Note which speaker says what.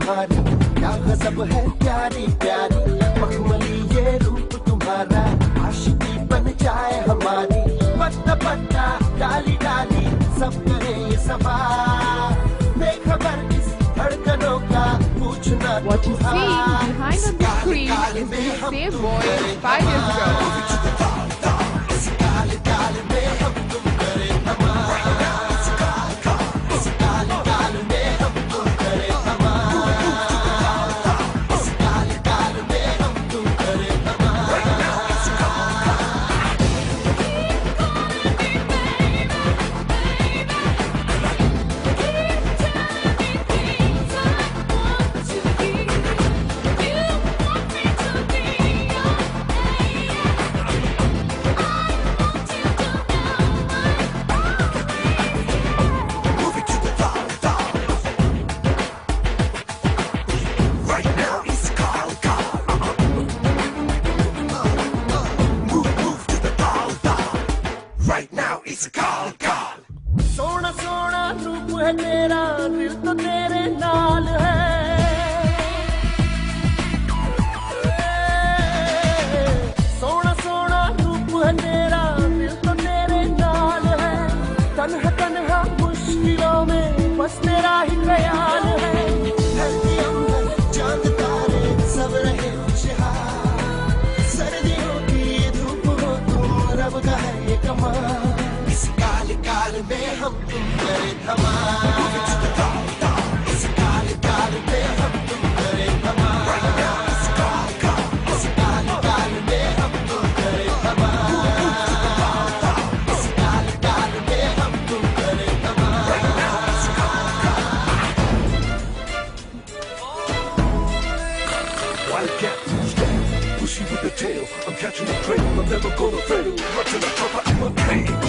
Speaker 1: तुम्हारी, क्या गजब है प्यारी प्यारी, मखमली ये रूप तुम्हारा, आशिकी बन जाए हमारी, पत्ता पत्ता डाली डाली सब करे ये सवार, बेखबर इस धड़कनों का पूछना।
Speaker 2: What you see behind on the screen is the same boy 5 years ago. सोना सोना रूप है तेरा, दिल तो तेरे नाल है, सोना सोना रूप है तेरा, दिल तो तेरे नाल है, तन्हा तन्हा मुश्किलों में बस तेरा ही ख्याल है, धरती अंबर चांद तारे सब रहे खुशहाल, सर्दियों की धूप हो तुम, रब का है ये कमाल, काल में हम तुम करे धमाल, इस काल काल में हम तुम करे धमाल, इस काल काल में हम तुम करे धमाल, इस काल काल में हम तुम करे धमाल। Wildcat, pushy with the tail, I'm catching the trail, I'm never gonna fail, watching the top, I'm a pain.